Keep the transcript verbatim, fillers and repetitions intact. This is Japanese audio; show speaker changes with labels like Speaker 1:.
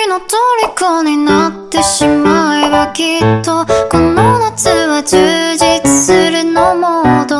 Speaker 1: の虜になってしまえばきっとこの夏は充実するのモード